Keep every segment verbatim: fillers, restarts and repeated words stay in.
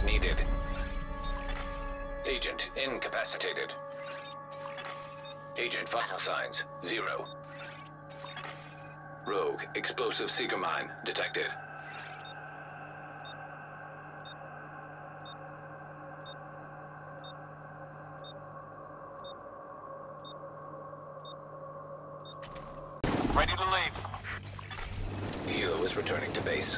Assistance needed. Agent incapacitated. Agent vital signs, zero. Rogue explosive seeker mine detected. Ready to leave. Hilo is returning to base.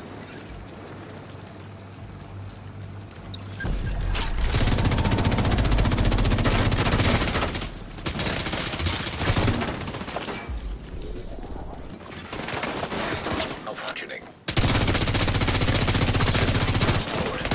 System malfunctioning. System restored.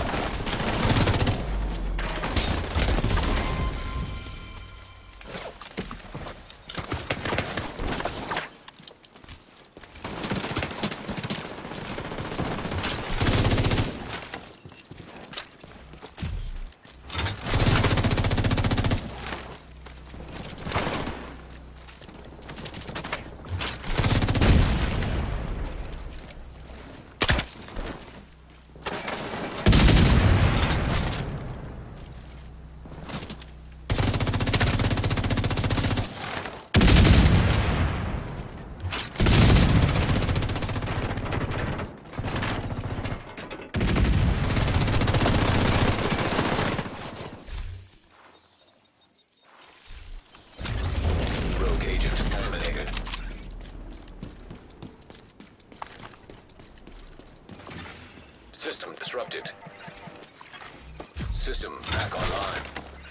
System disrupted. System back online.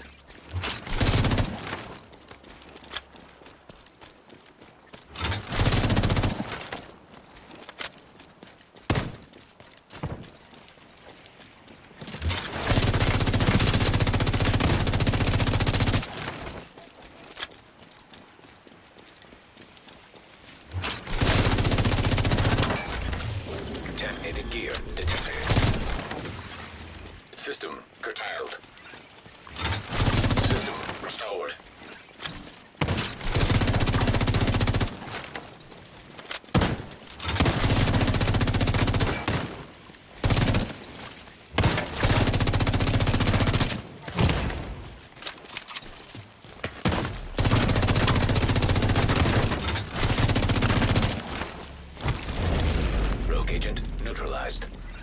Contaminated gear detected. System curtailed. System restored. Rogue agent neutralized.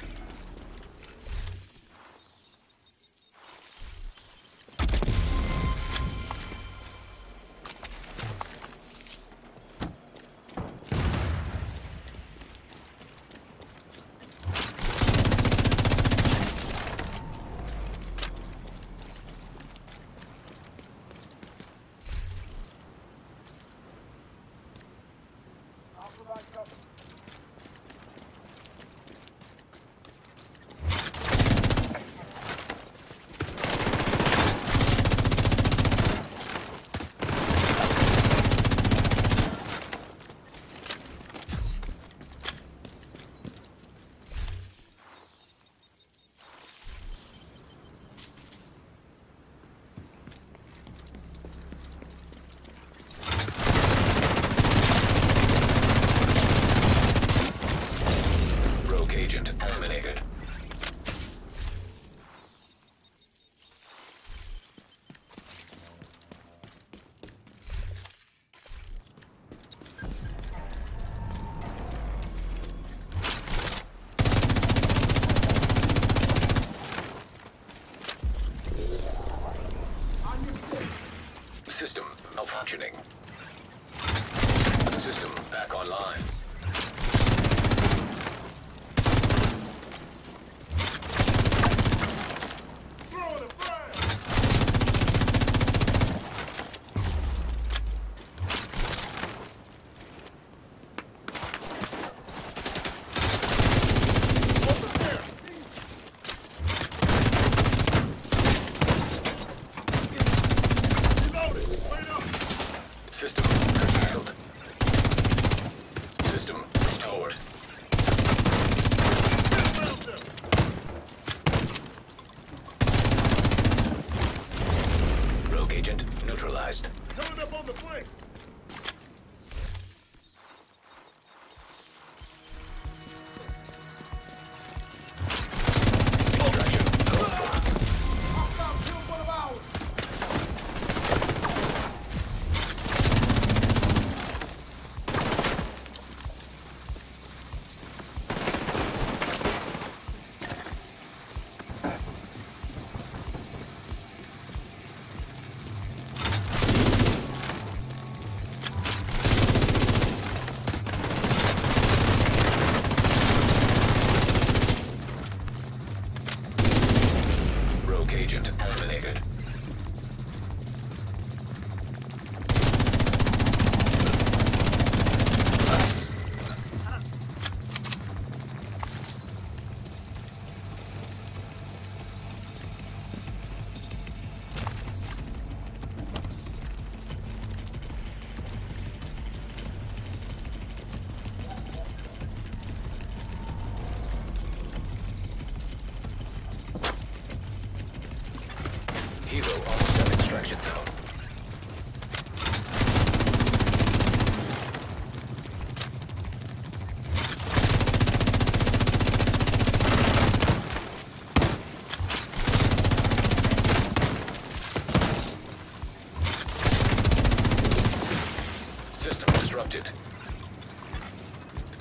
Agent eliminated. System malfunctioning. System back online. System curtailed. System restored. Rogue agent neutralized. Coming up on the flank. Extraction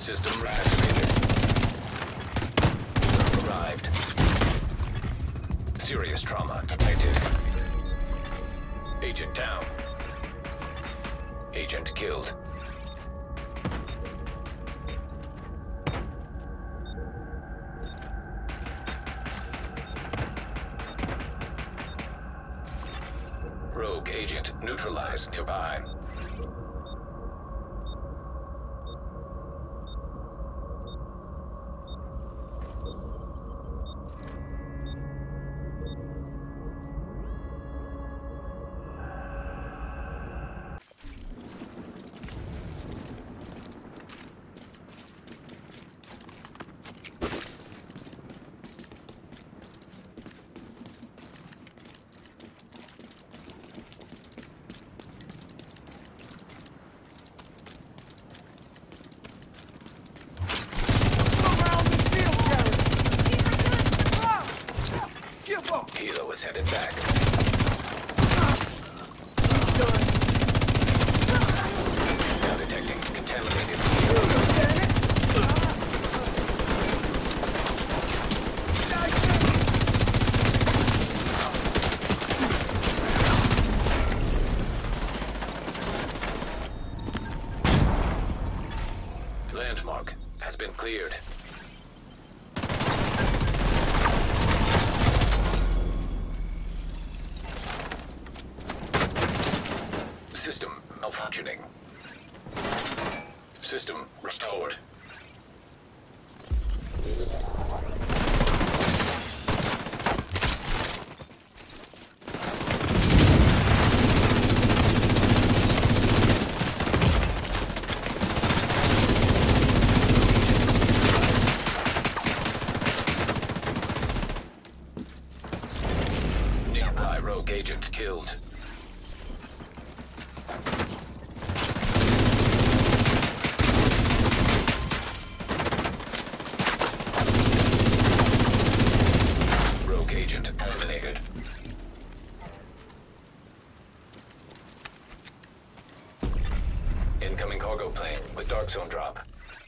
System reactivated. User arrived. Serious trauma detected. Agent down. Agent killed. Rogue agent neutralized nearby. Helo is headed back. Now detecting contaminated. Landmark has been cleared. System malfunctioning. System restored. Nearby rogue agent killed. Agent eliminated. Incoming cargo plane with dark zone drop.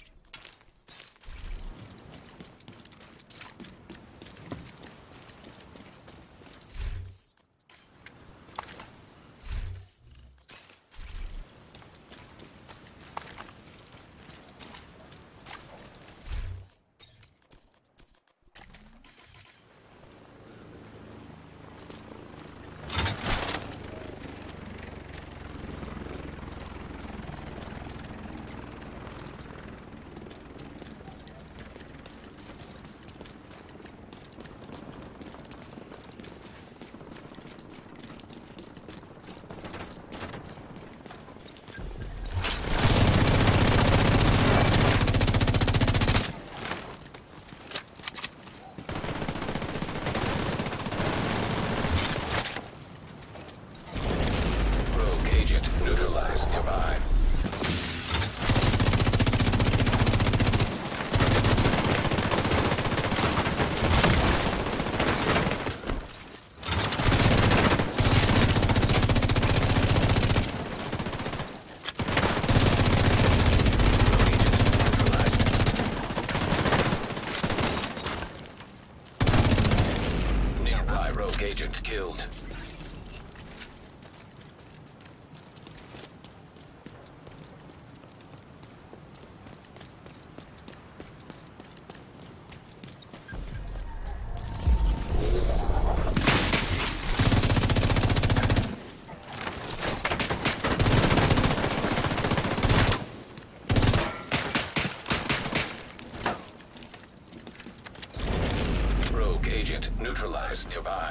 Neutralized nearby. Nearby rogue agent killed. Agent neutralized nearby.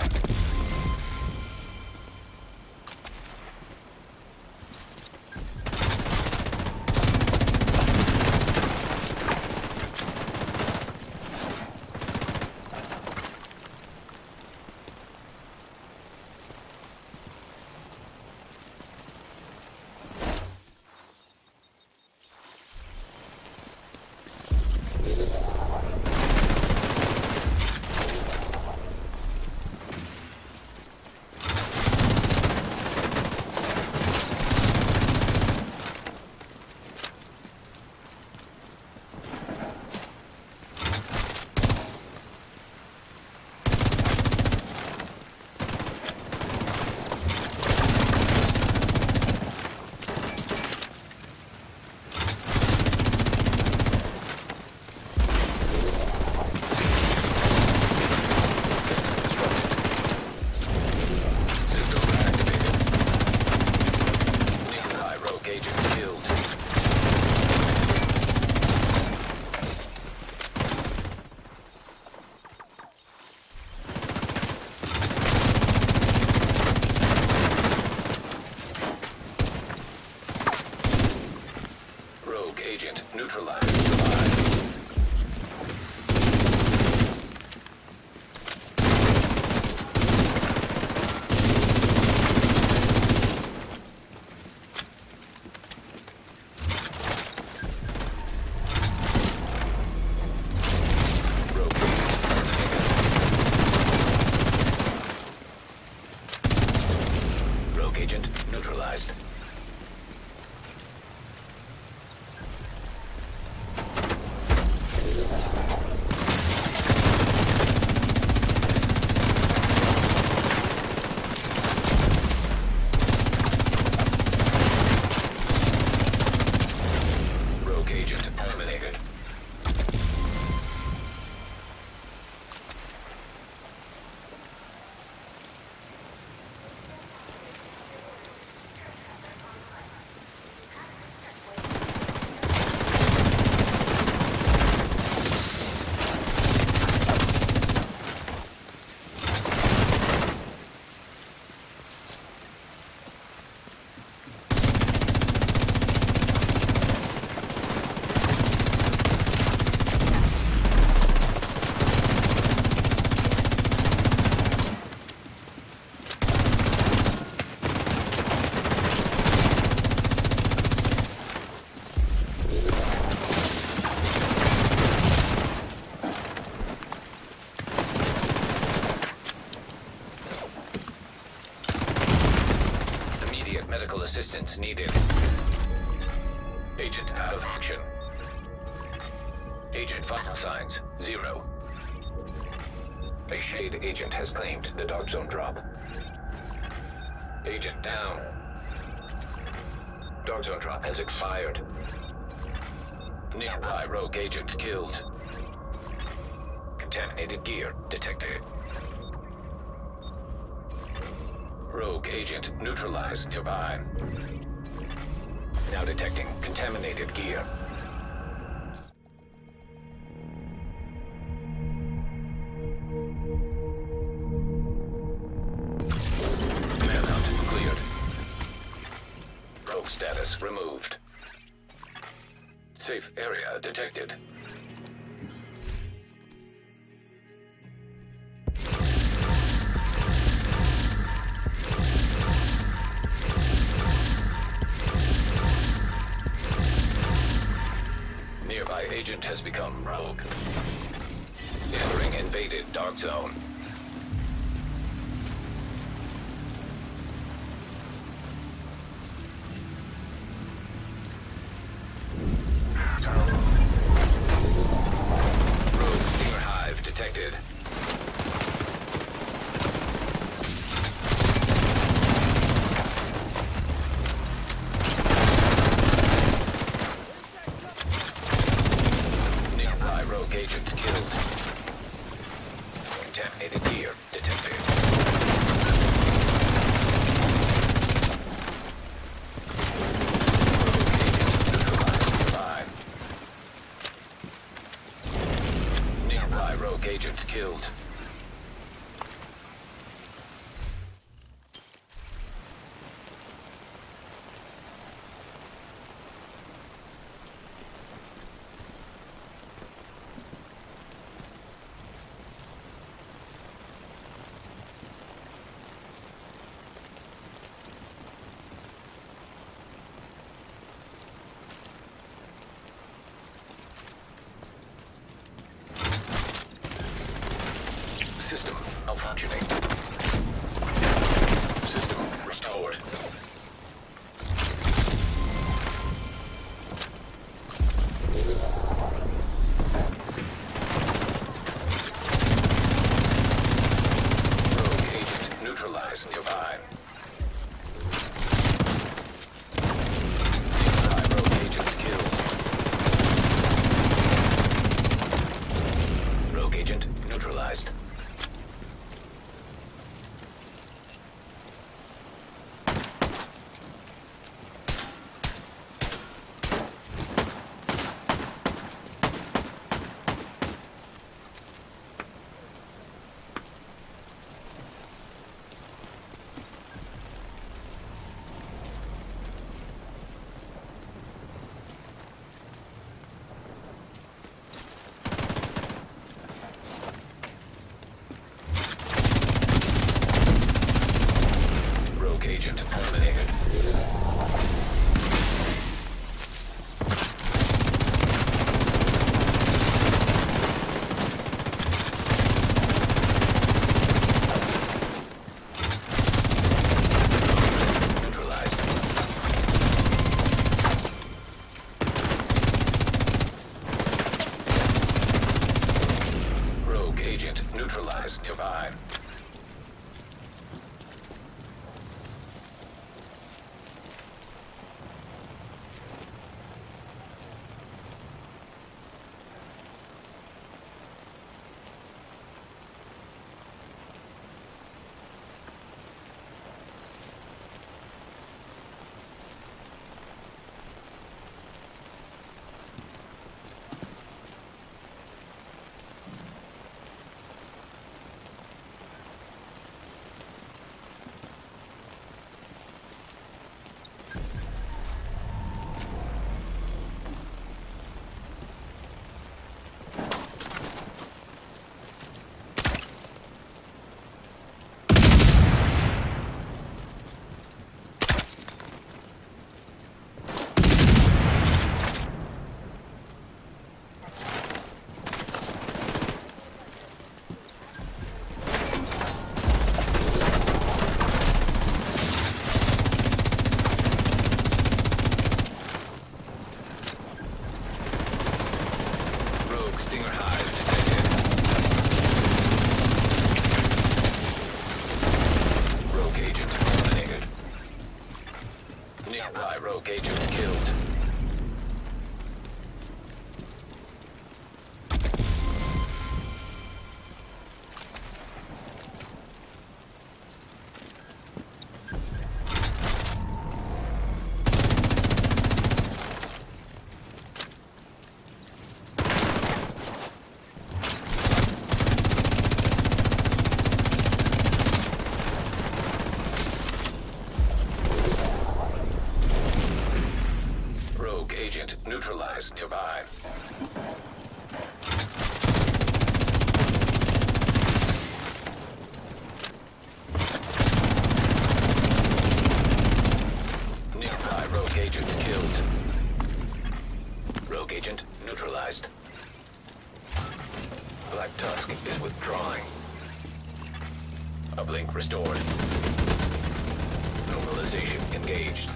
Rogue agent neutralized nearby. Agent neutralized. Rogue agent eliminated. Medical assistance needed. Agent out of action. Agent vital signs, zero. A Shade agent has claimed the Dark Zone drop. Agent down. Dark Zone drop has expired. Nearby Rogue agent killed. Contaminated gear detected. Rogue agent neutralized nearby. Now detecting contaminated gear. Manhunt cleared. Rogue status removed. Safe area detected. Nearby agent has become rogue. Entering invaded Dark Zone. Rogue Stinger Hive detected. Rogue agent killed. Contaminated gear detected. Rogue agent neutralized nearby. Nearby rogue agent killed. System malfunctioning. System restored. Rogue agent neutralized nearby. Nearby rogue agent killed. Rogue agent neutralized. nearby. Stinger hive detected. Rogue agent eliminated. Nearby rogue agent killed. Agent neutralized nearby. Nearby rogue agent killed. Rogue agent neutralized. Black Tusk is withdrawing. Uplink restored. Normalization engaged.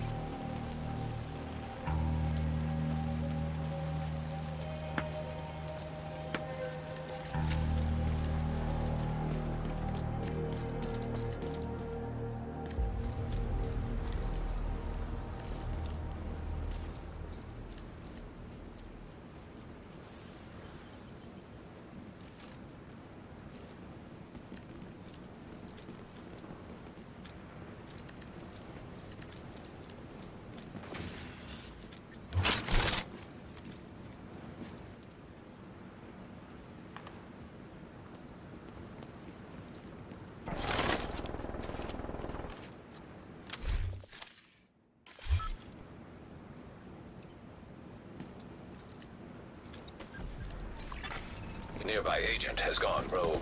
Nearby agent has gone rogue.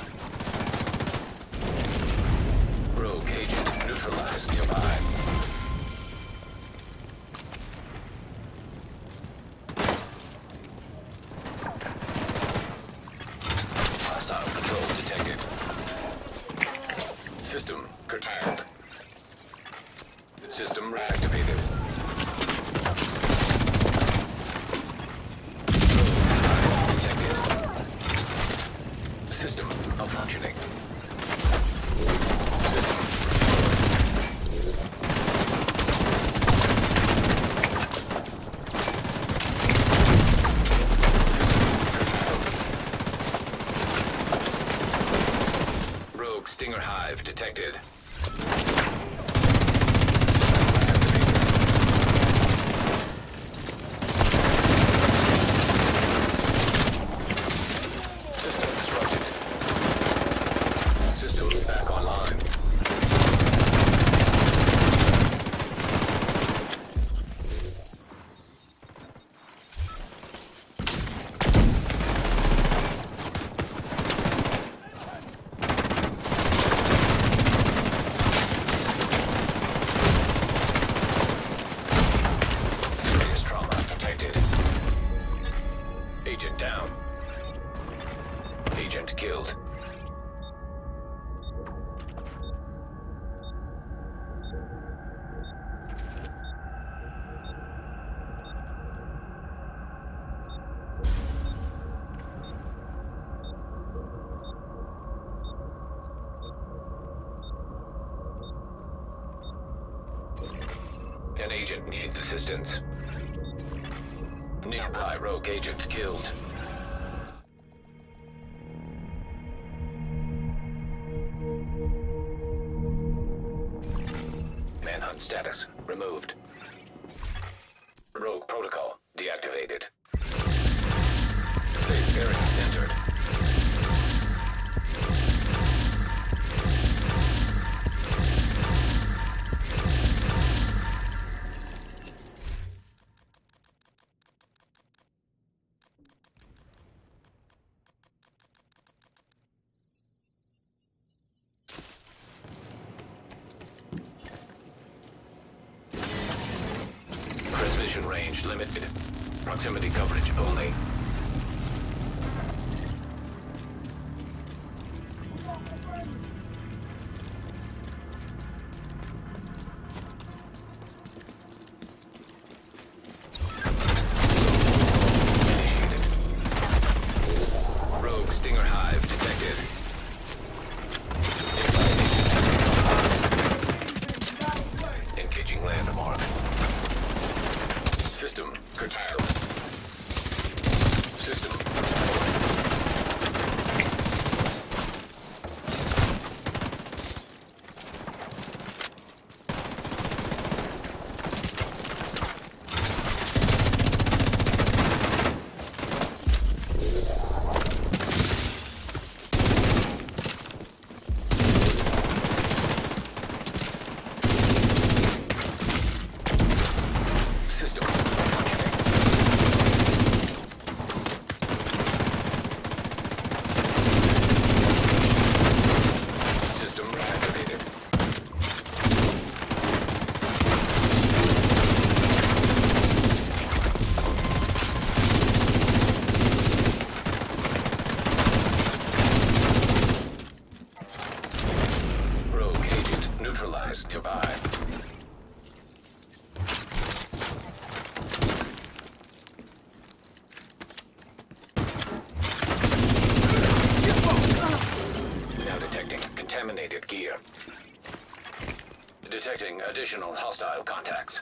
Rogue agent neutralized nearby. Hostile control detected. System curtailed. System reactivated. System malfunctioning. System. Rogue Stinger hive detected. Back online. Serious trauma detected. Agent down. Agent killed. An agent needs assistance. Nearby rogue agent killed. Manhunt status removed. Rogue protocol deactivated. Safe area entered. Transmission range limited. Proximity coverage only. Initiated. Rogue Stinger Hive detected. Engaging landmark. System curtailed. System neutralized nearby. Now detecting contaminated gear. Detecting additional hostile contacts.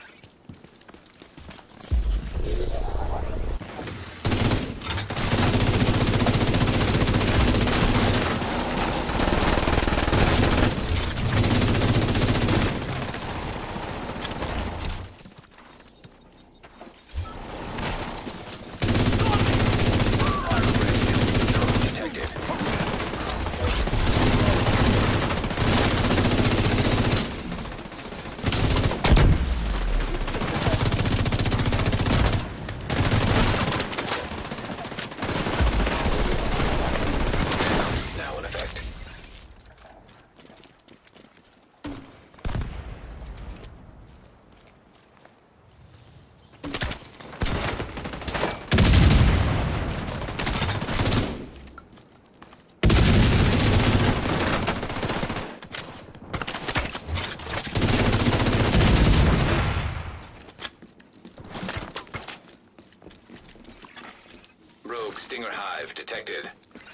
Rogue Stinger Hive detected.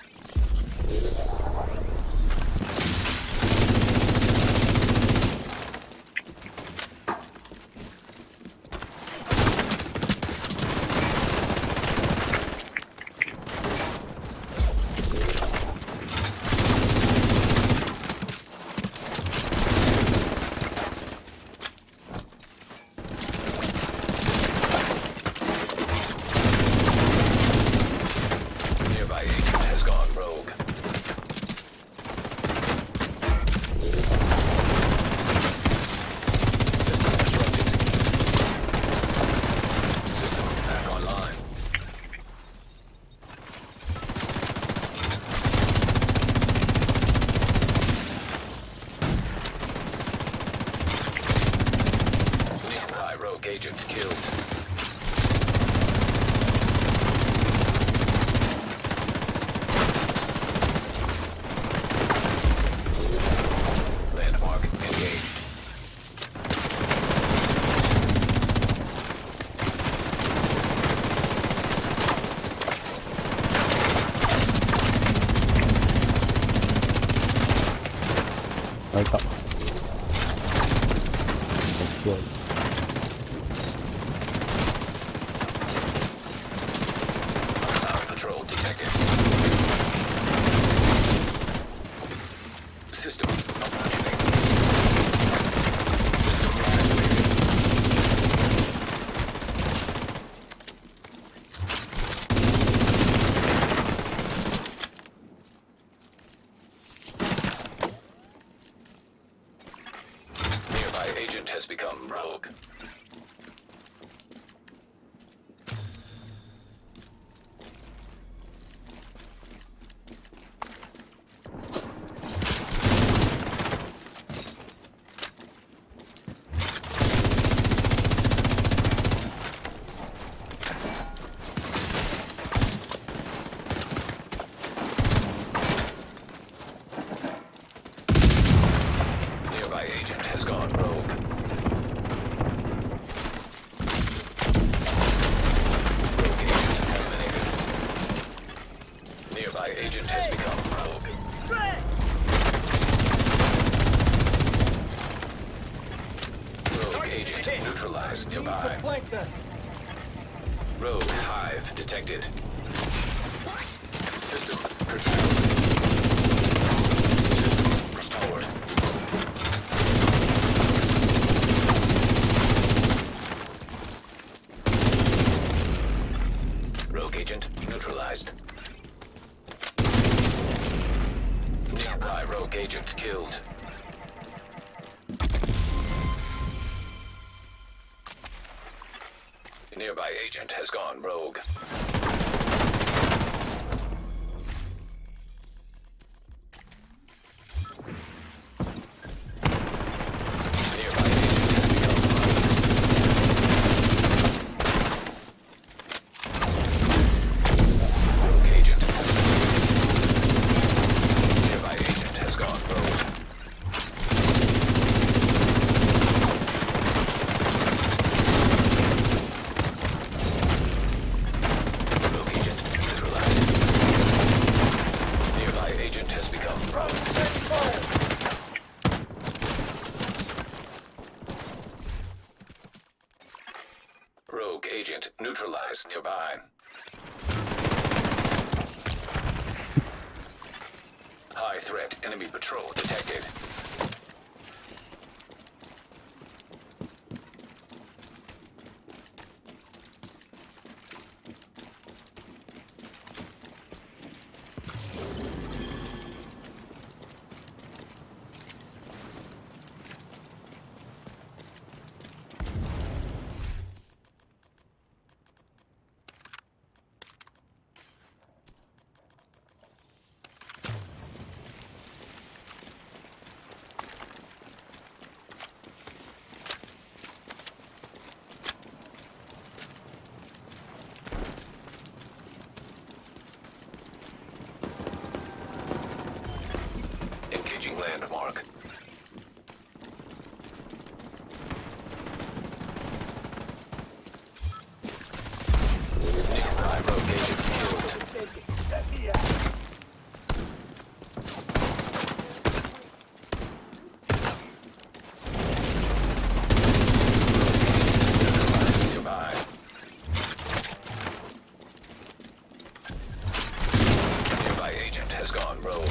Agent killed. Landmark engaged. Right up. That's good. Rogue hive detected. System curtailed. System restored. Rogue agent neutralized. Nearby rogue agent killed. The nearby agent has gone rogue. Nearby agent has become rogue agent. Nearby agent has gone rogue. Rogue agent neutralized. Nearby agent has become rogue. Rogue agent neutralized nearby. High threat enemy patrol detected. Engaging landmark. Nearby rogue agent killed. Neutralized nearby. Nearby agent has gone rogue.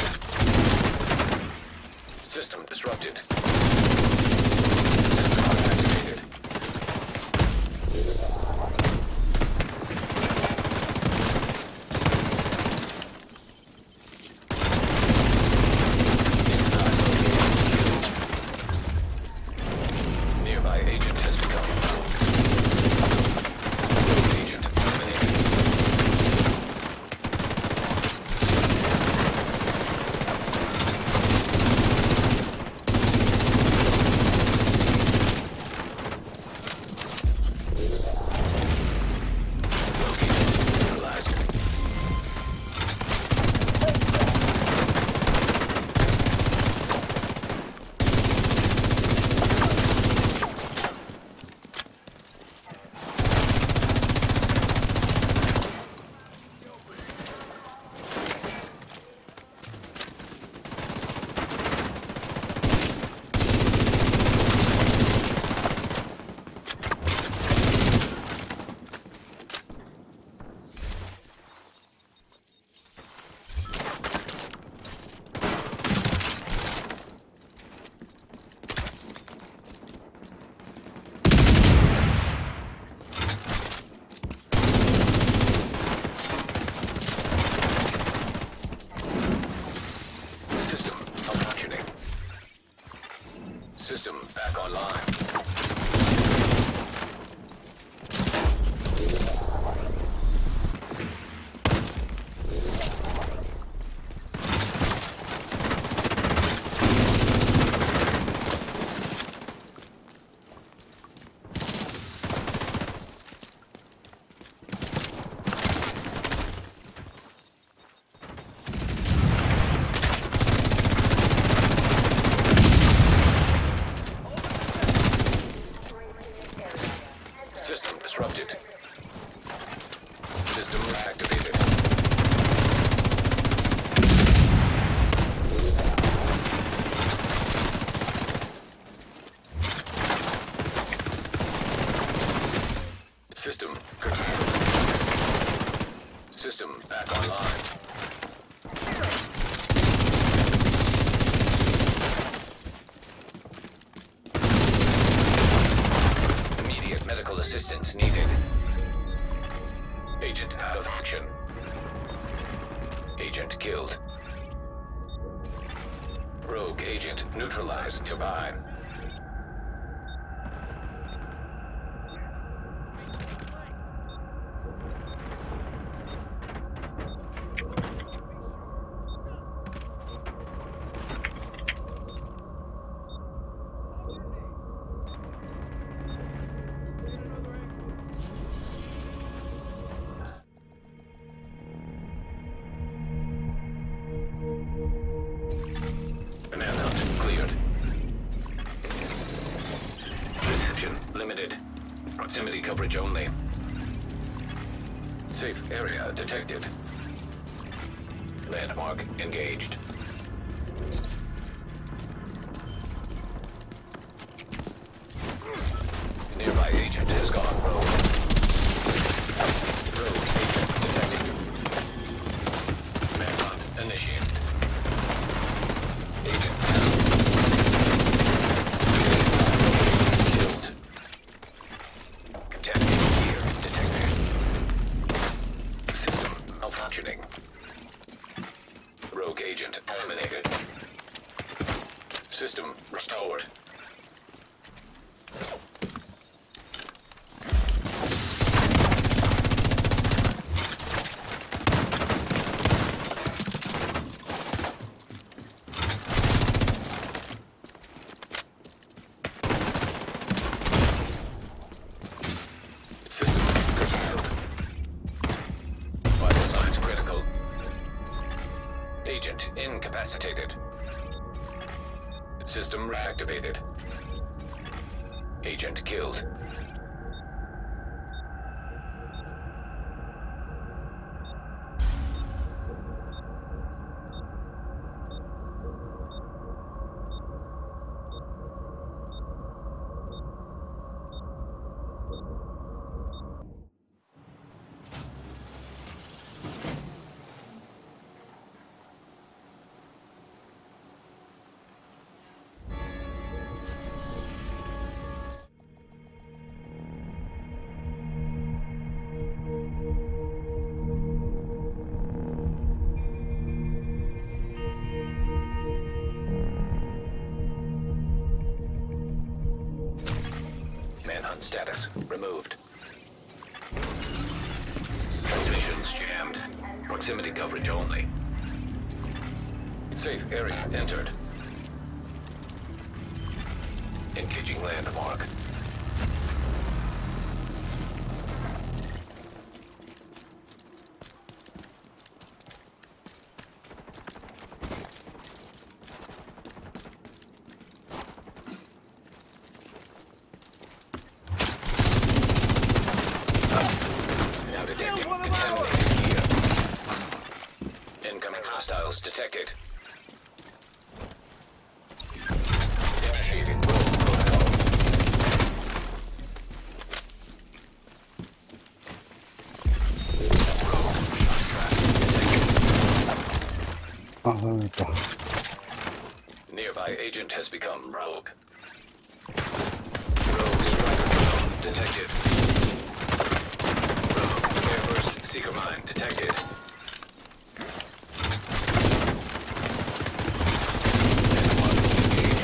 System disrupted. System unactivated. Nearby agent has become rogue. Rogue agent eliminated. Rogue agent neutralized. System malfunctioning. System back online. System disrupted. System activated. System back online. Immediate medical assistance needed. Agent out of action. Agent killed. Rogue agent neutralized nearby. Manhunt cleared. Reception limited. Proximity coverage only. Safe area detected. Landmark engaged. Nearby agent has gone rogue. Rogue agent detected. Manhunt initiated. Agent down. Killed. Contaminated gear detected. System malfunctioning. Rogue agent eliminated. System restored. System curtailed. Vital signs critical. Agent incapacitated. System reactivated. Agent killed. Manhunt status removed. Transmissions jammed. Proximity coverage only. Safe area entered. Engaging landmark. Now detecting contaminated gear. Incoming hostiles detected. Initiating rogue protocol. Rogue shot trap detected. 아, 그러니까. Nearby agent has become rogue. Rogue striker drone detected. Rogue airburst seeker mine detected. Landmark engaged.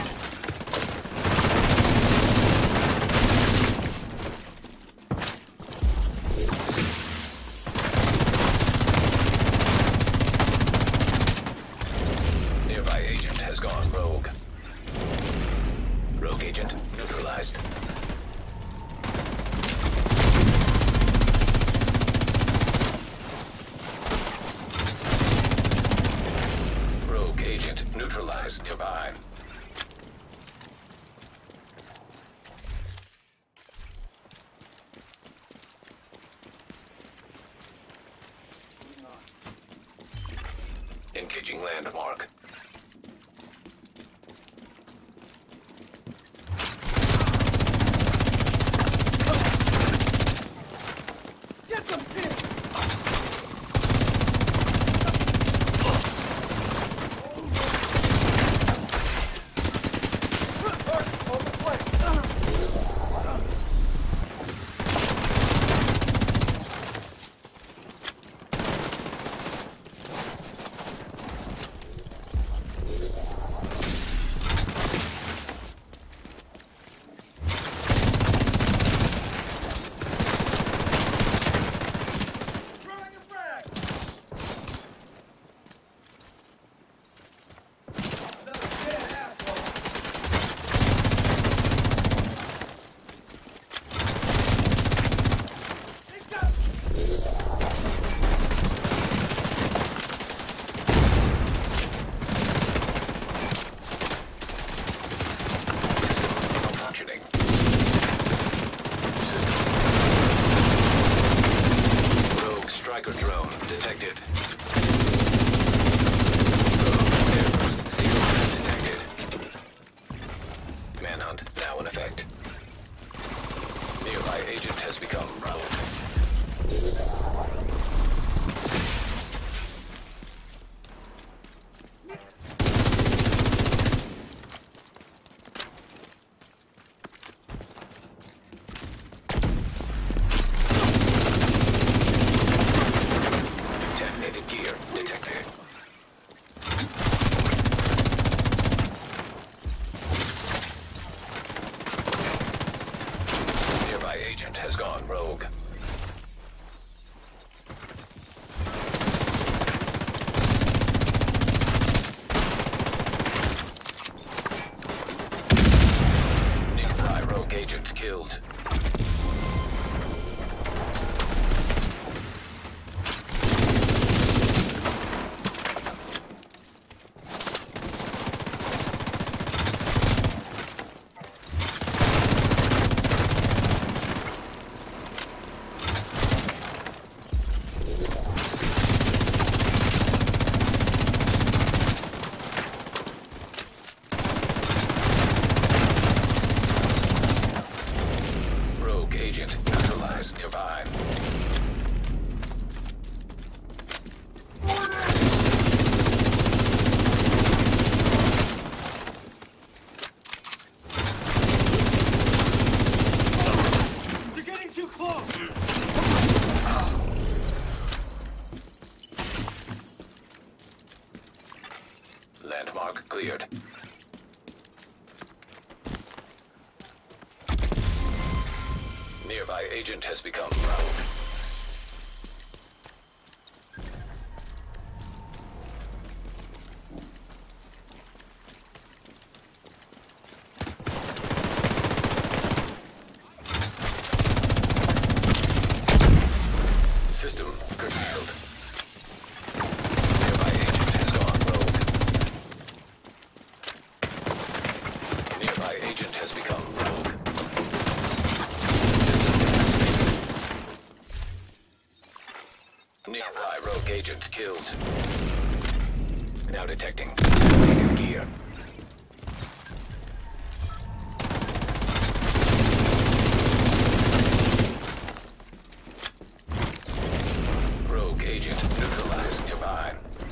Nearby agent has gone rogue. Rogue agent neutralized. Rogue agent neutralized nearby. Engaging landmark. Striker drone detected. Airburst sequence detected. Manhunt now in effect. Nearby agent has become rogue. Detonated gear detected. Nearby agent has gone rogue. Nearby rogue agent killed. Agent neutralized nearby. They're getting too close! Landmark cleared. Nearby agent has become rogue. System curtailed. Nearby agent has gone rogue. Nearby agent has become rogue. Nearby rogue agent killed. Now detecting detonated gear. Rogue agent neutralized nearby.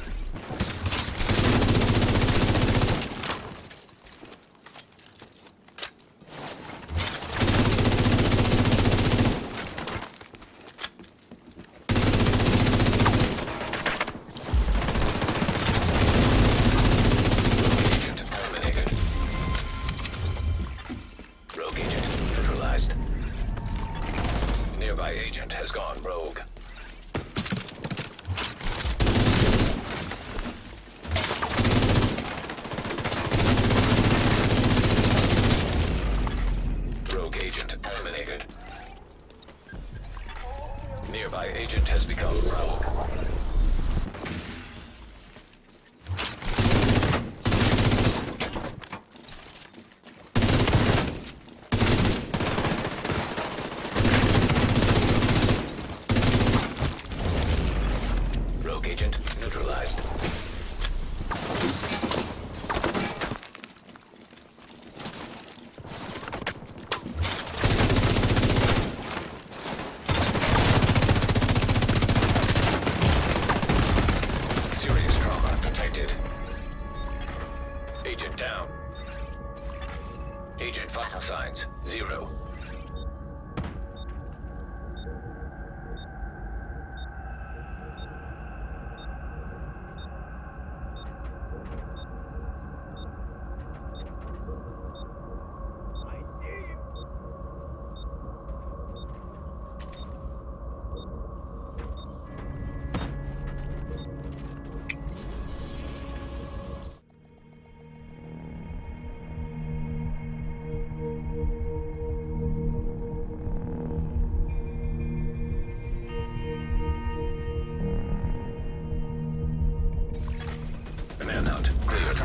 Rogue agent neutralized. Nearby agent has gone rogue. Rogue agent eliminated. Nearby agent has become rogue. Rogue agent neutralized. Serious trauma detected. Agent down. Agent vital signs zero. Manhunt cleared.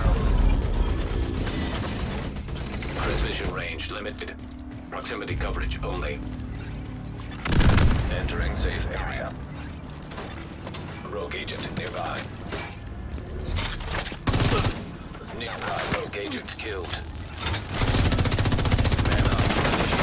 Transmission range limited. Proximity coverage only. Entering safe area. rogue agent nearby. Nearby rogue agent killed. Man up, initiated.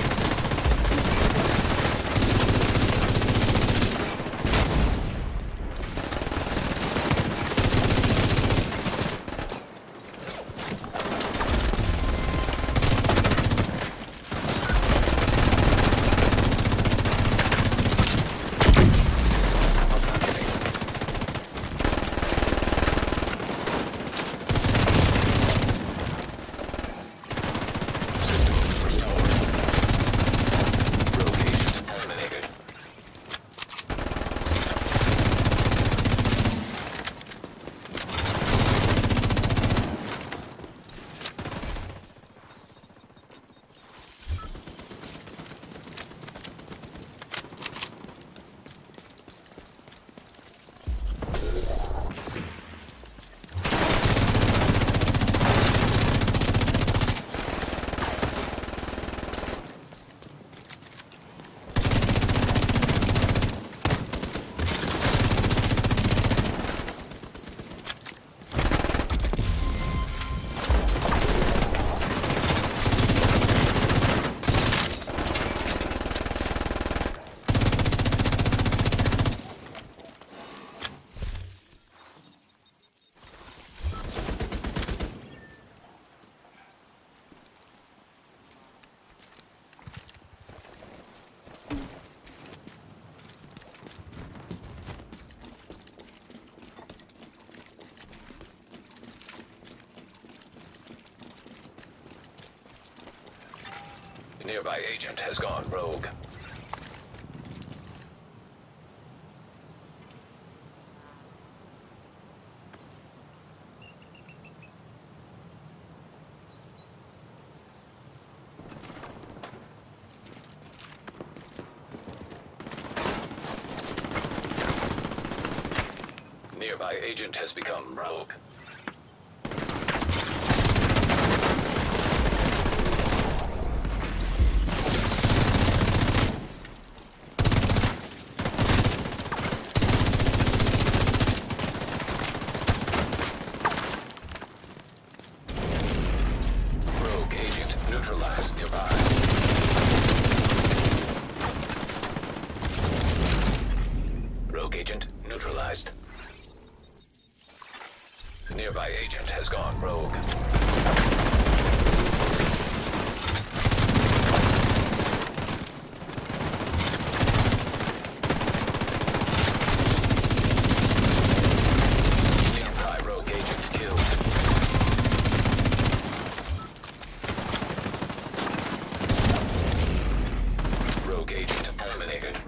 Nearby agent has gone rogue. Nearby agent has become rogue. Neutralized nearby. Rogue agent neutralized. The nearby agent has gone rogue. Nearby rogue agent killed. Rogue agent eliminated.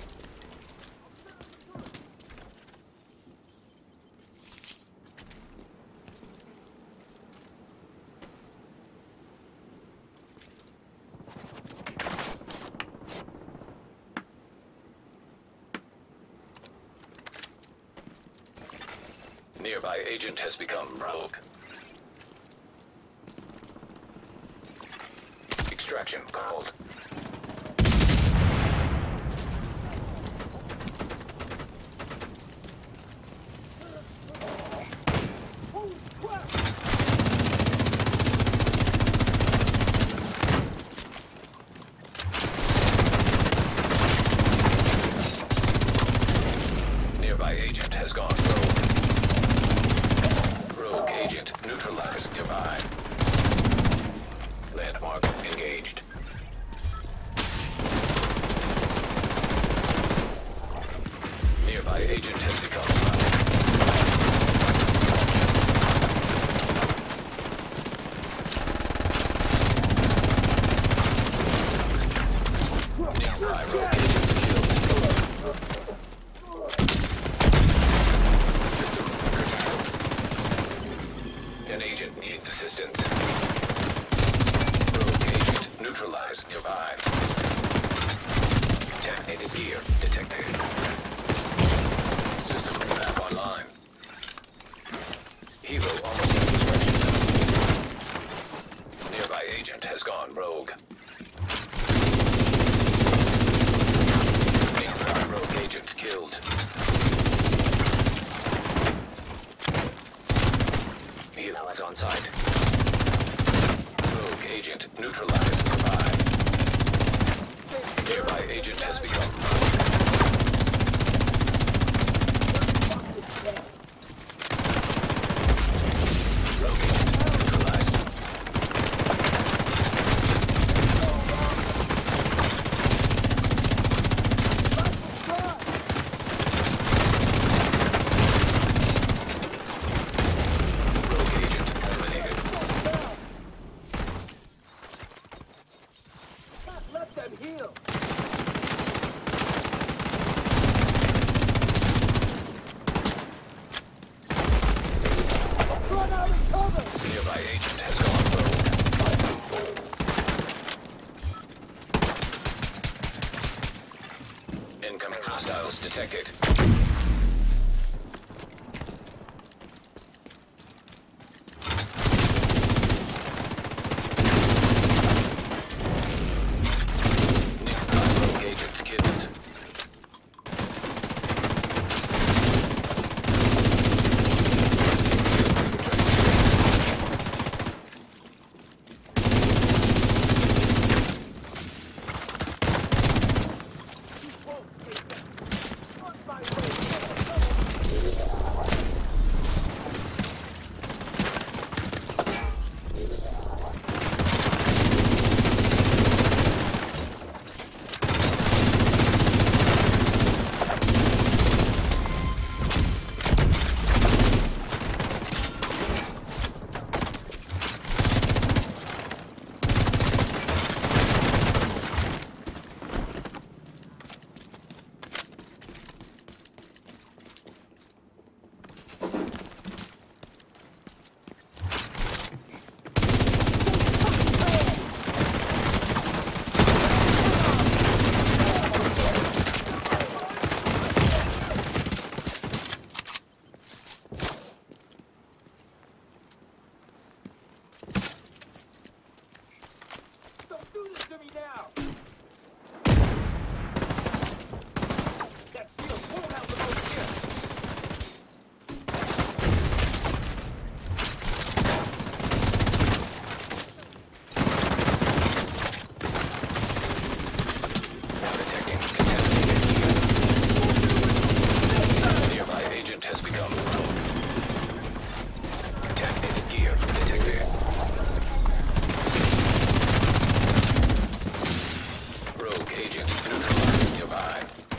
Nearby agent has become rogue. Extraction called. Nearby agent has gone rogue. Rogue agent neutralized nearby. Landmark engaged. Nearby agent has become nearby rogue agent killed. System curtailed. An agent needs assistance. Rogue agent neutralized nearby. Detonated gear detected. System back online. Helo almost in construction. Nearby agent has gone rogue. Nearby rogue agent killed. Hostiles on site. Rogue agent neutralized nearby. Nearby agent has become Rogue agent neutralized. Rogue agent eliminated. Let them heal. Run out of cover. Nearby agent has gone rogue. Incoming hostiles detected. Nearby rogue agent killed. On my way. Don't do this to me now. That shield won't have the most here. Now detecting contaminated gear. Nearby agent has become rogue. Contaminated gear detected. Rogue agent neutralized nearby.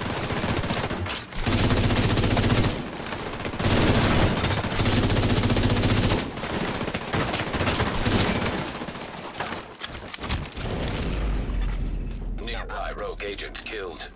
Nearby rogue agent killed.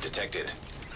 detected.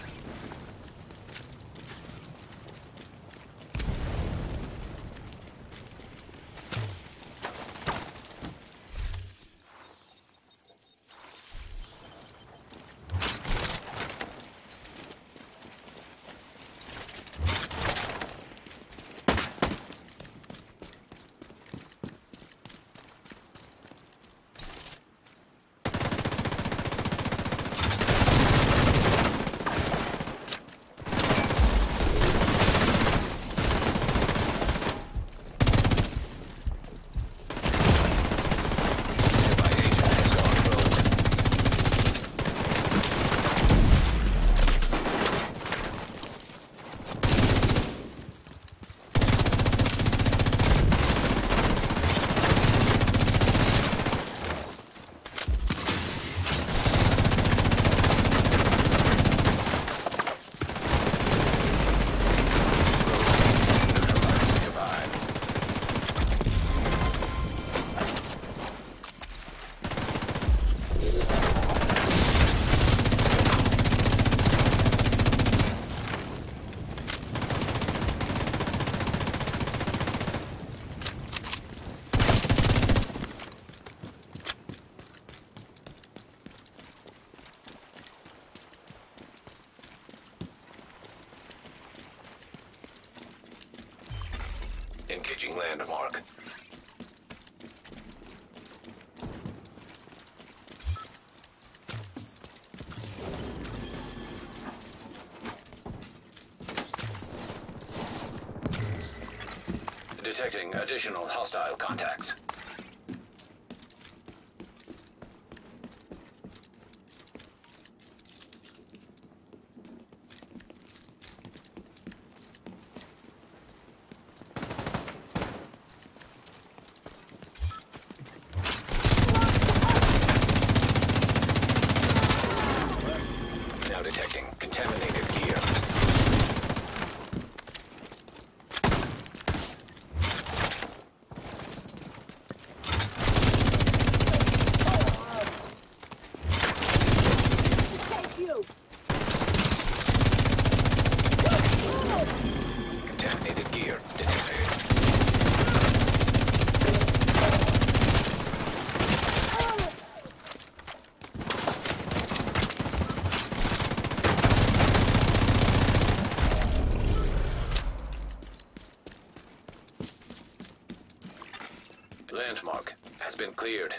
Engaging landmark. Detecting additional hostile contacts. Now detecting contaminated gear. Thank you. Contaminated gear detected. Landmark has been cleared.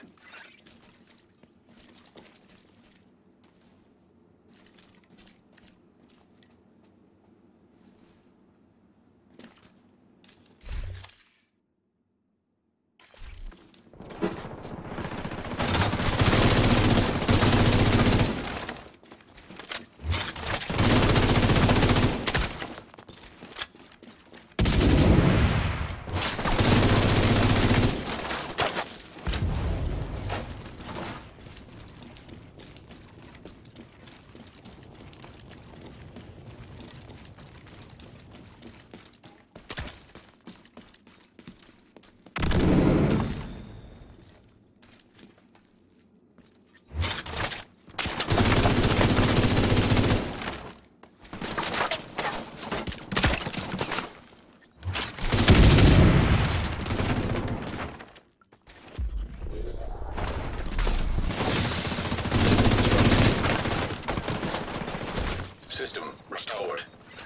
System restored.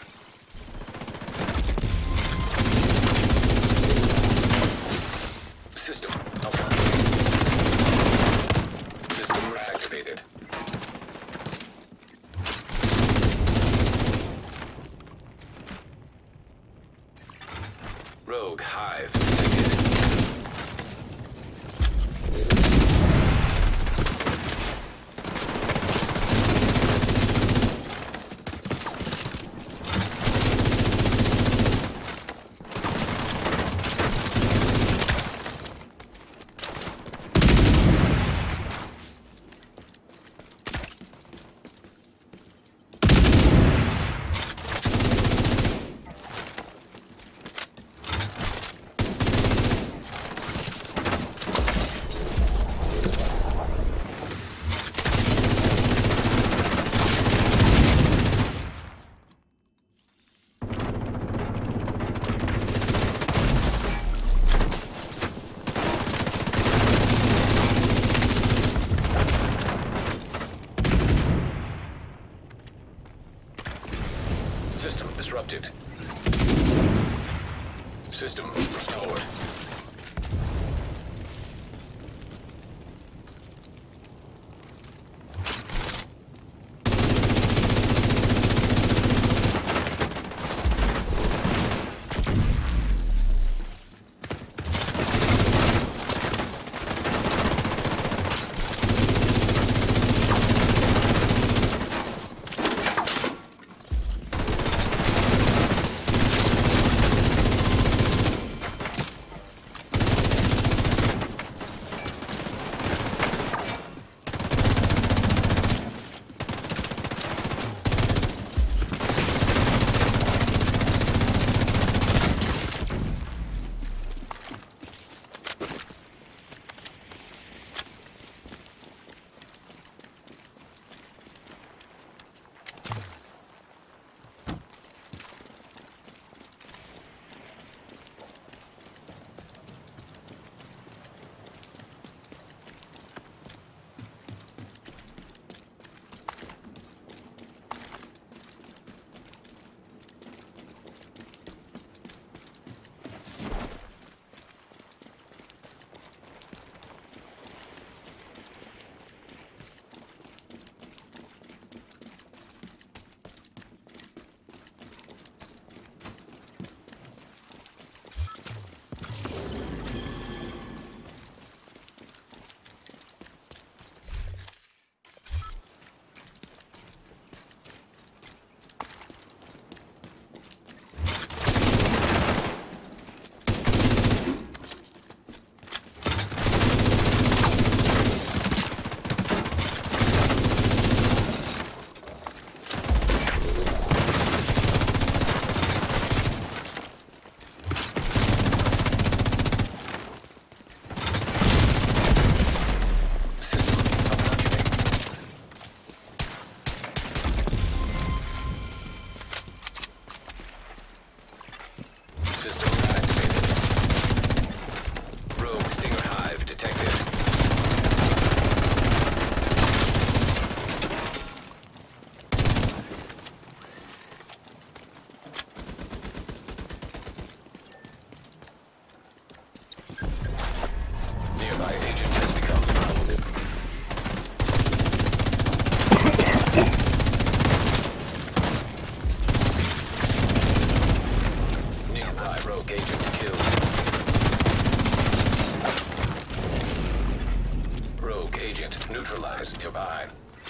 System operational. System reactivated. Rogue Hive detected. System restored. Neutralized nearby.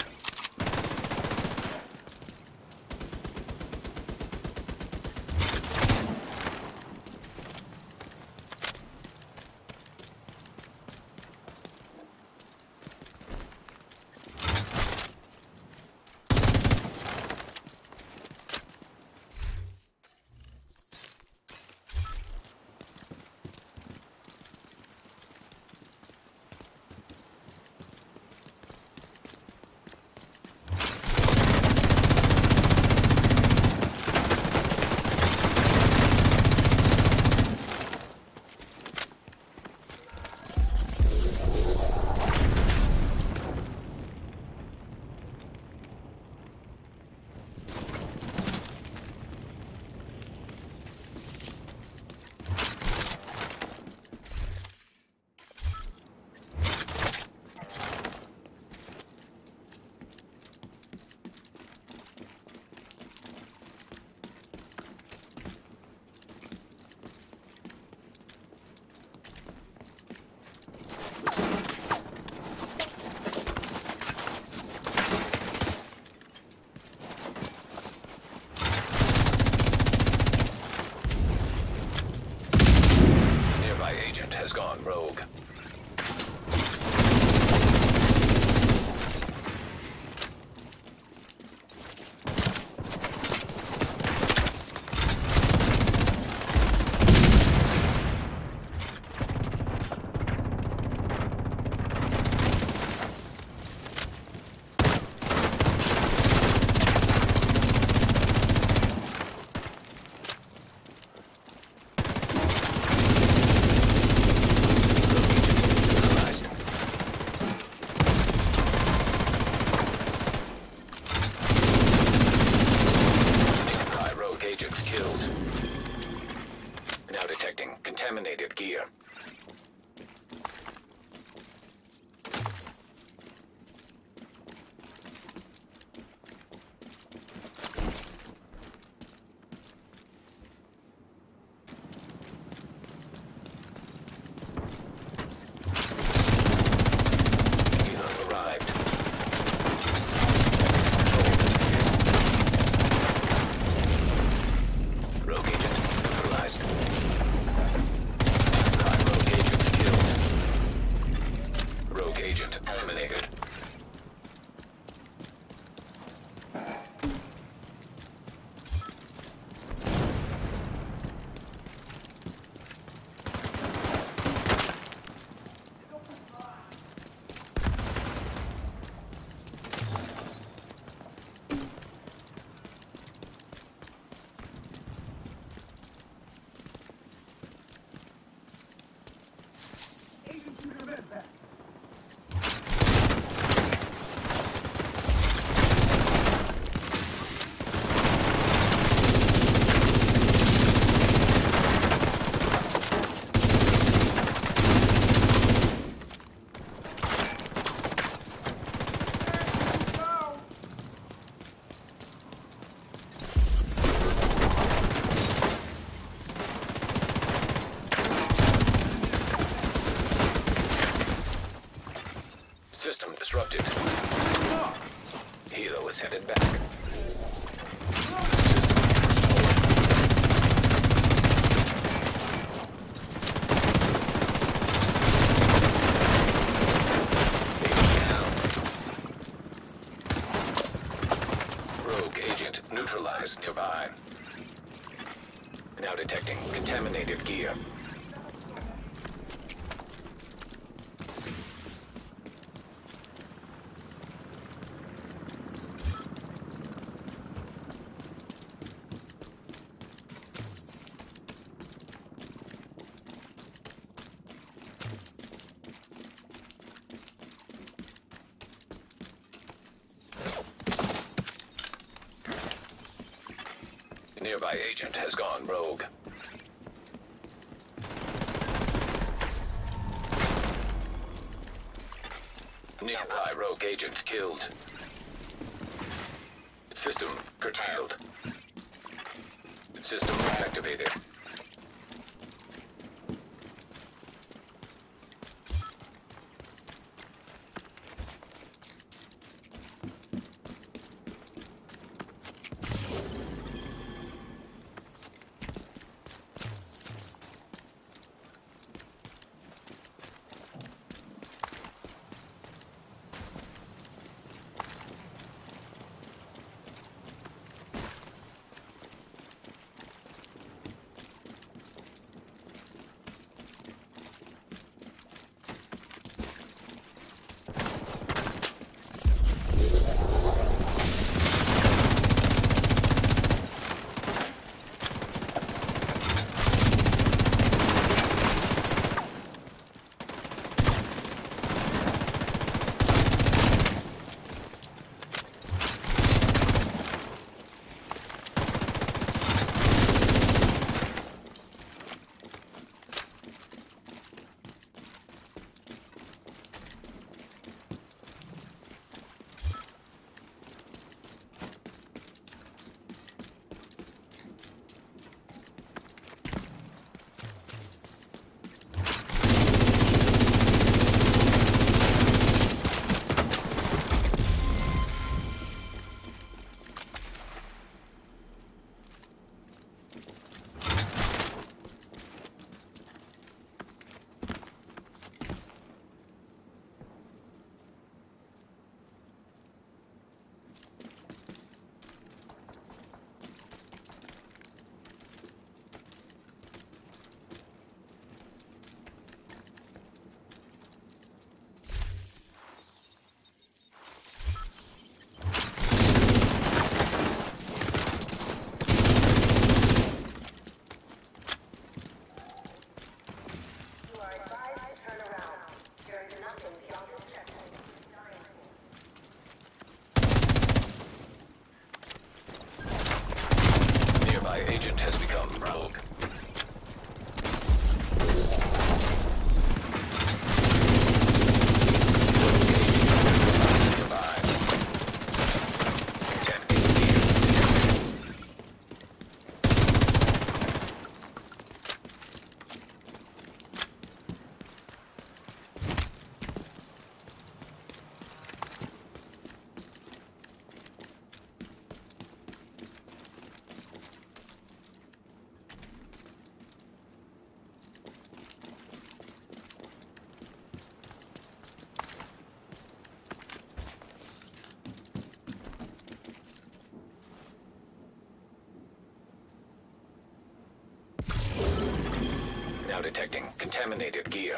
Has gone rogue. System disrupted. Helo is headed back. Neutralized nearby. Now detecting contaminated gear. The nearby agent has gone rogue. Nearby rogue agent killed. System curtailed. System activated. Agent has become rogue. Now detecting contaminated gear.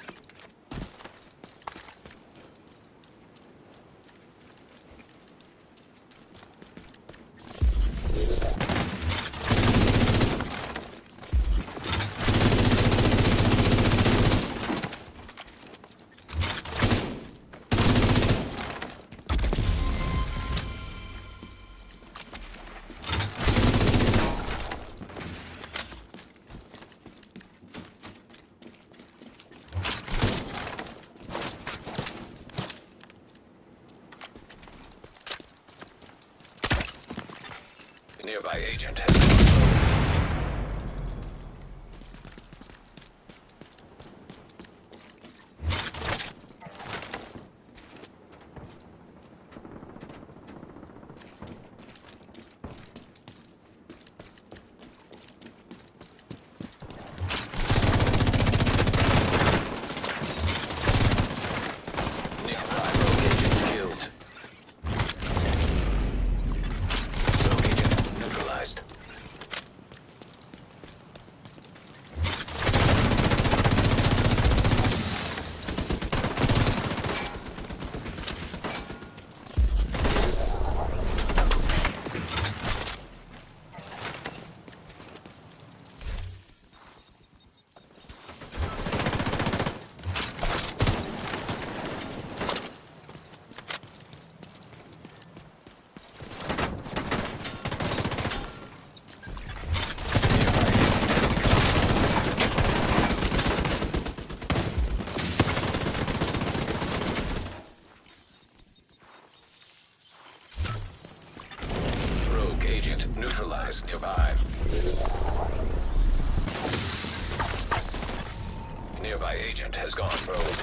The nearby agent has neutralized nearby. Nearby agent has gone rogue.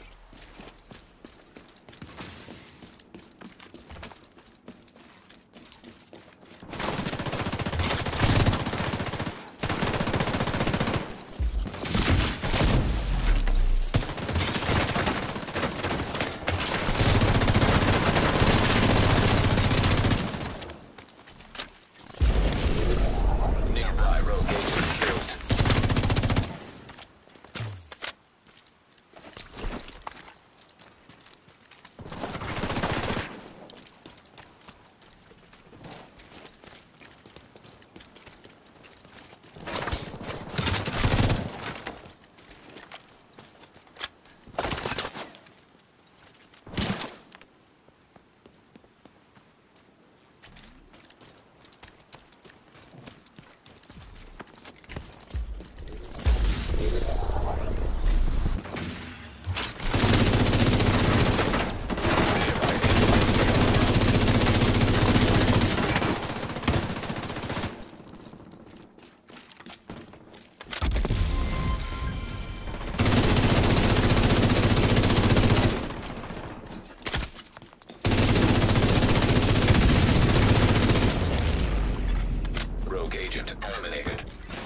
Eliminated.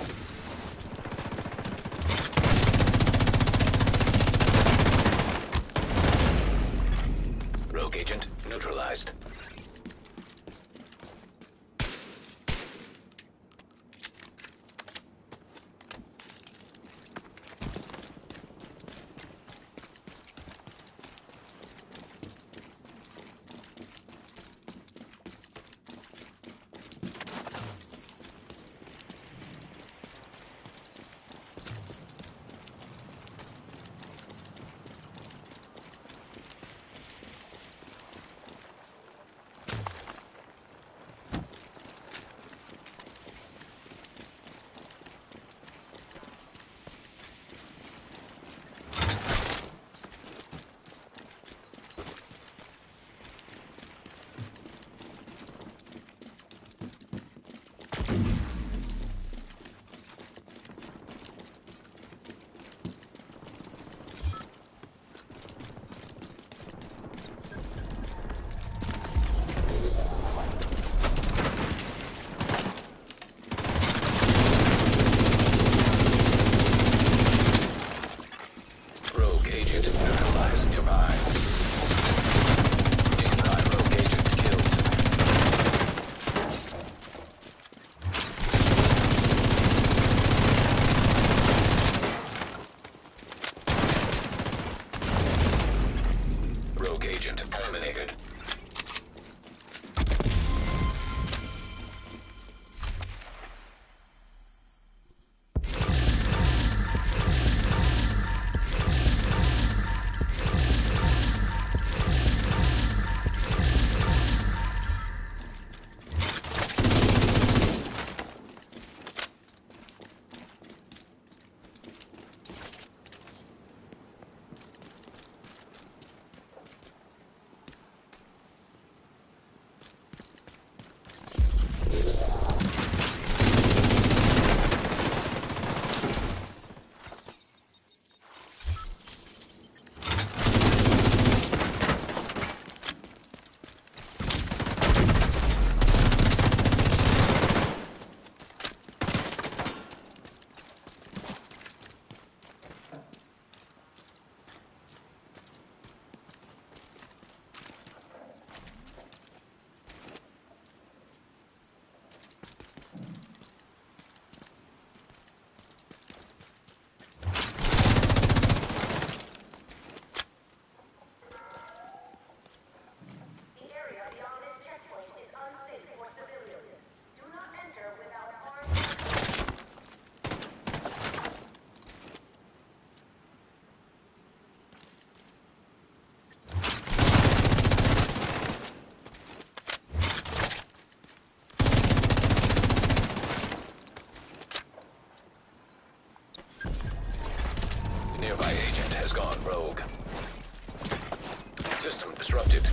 Rogue agent neutralized. Eliminated. Nearby agent has gone rogue. System disrupted.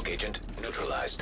Rogue agent neutralized.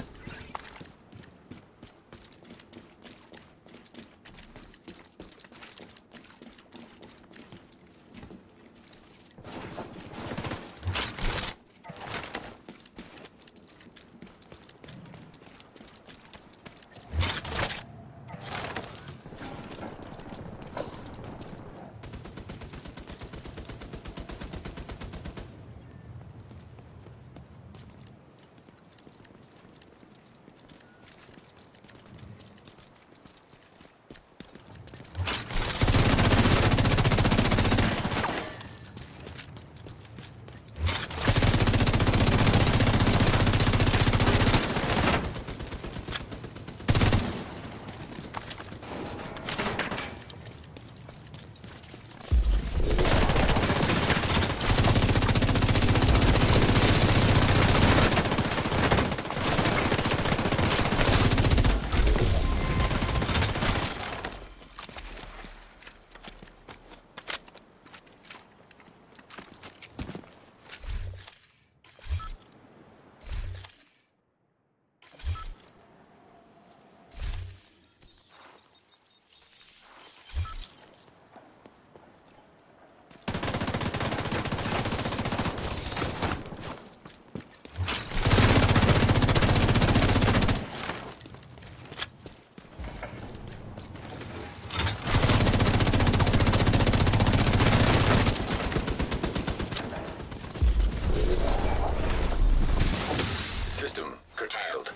System curtailed.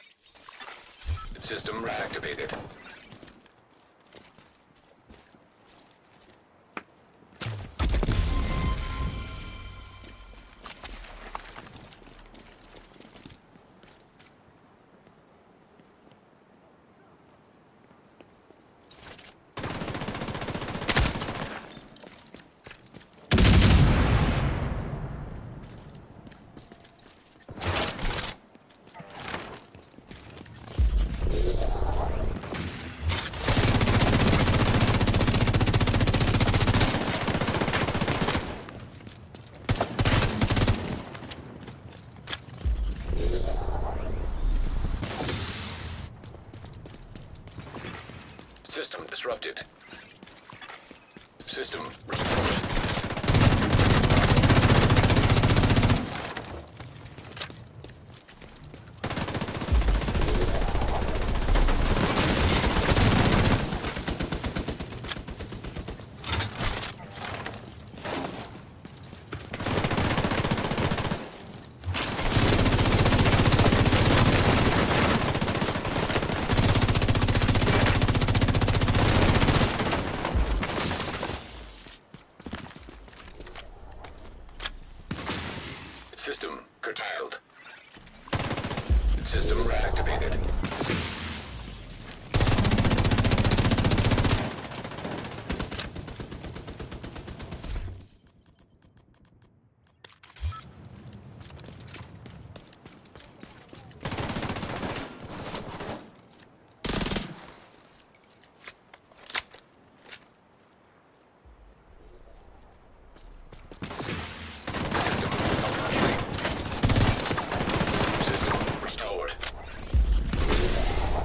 System reactivated. System disrupted. System restored. System curtailed. System reactivated. System restored.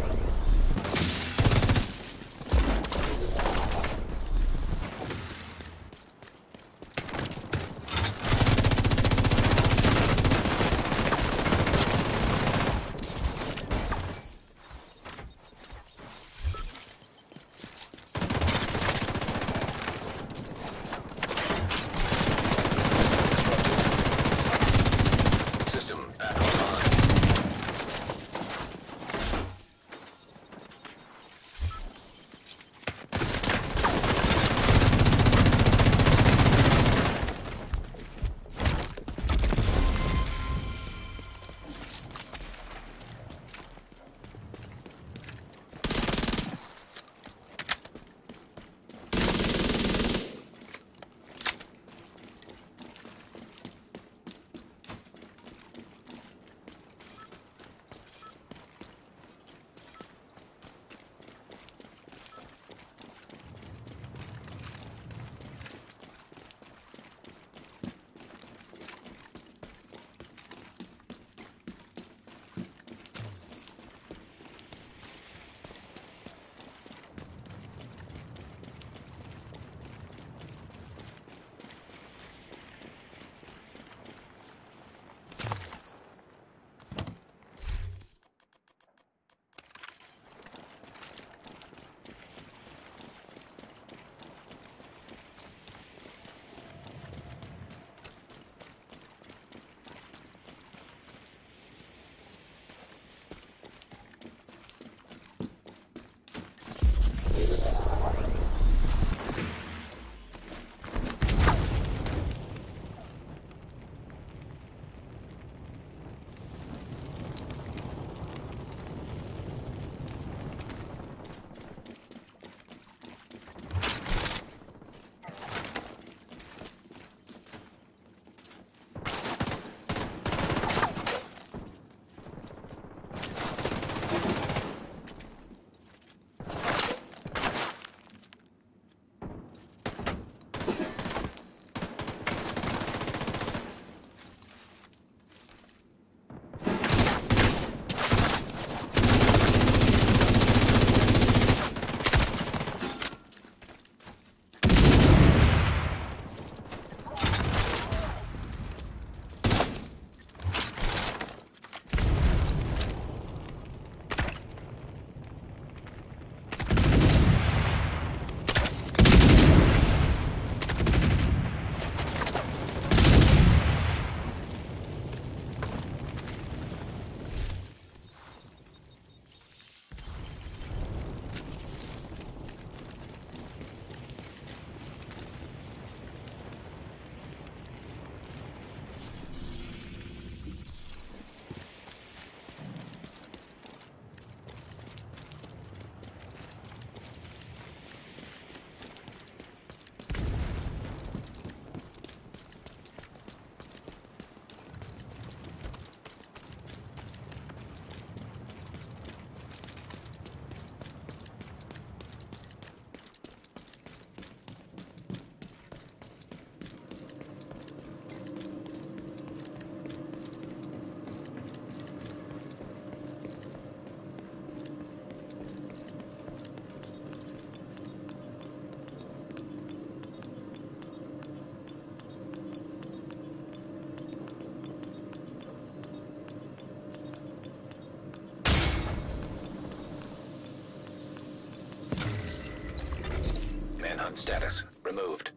status removed.